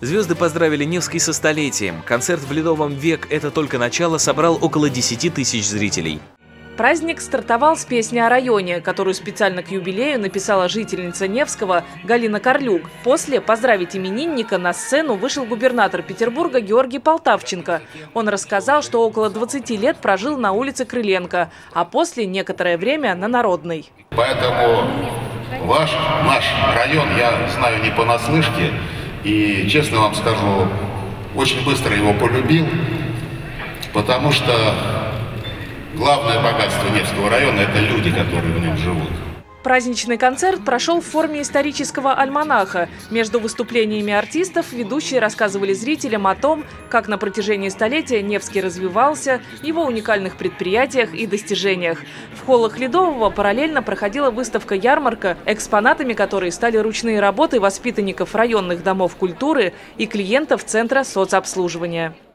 Звезды поздравили Невский со столетием. Концерт в Ледовом век «Это только начало» собрал около 10 тысяч зрителей. Праздник стартовал с песни о районе, которую специально к юбилею написала жительница Невского Галина Карлюк. После поздравить именинника на сцену вышел губернатор Петербурга Георгий Полтавченко. Он рассказал, что около 20 лет прожил на улице Крыленко, а после некоторое время на Народной. Поэтому наш район я знаю не понаслышке и, честно вам скажу, очень быстро его полюбил, потому что главное богатство Невского района – это люди, которые в нем живут. Праздничный концерт прошел в форме исторического альманаха. Между выступлениями артистов ведущие рассказывали зрителям о том, как на протяжении столетия Невский развивался, его уникальных предприятиях и достижениях. В холлах Ледового параллельно проходила выставка-ярмарка, экспонатами которой стали ручные работы воспитанников районных домов культуры и клиентов Центра соцобслуживания.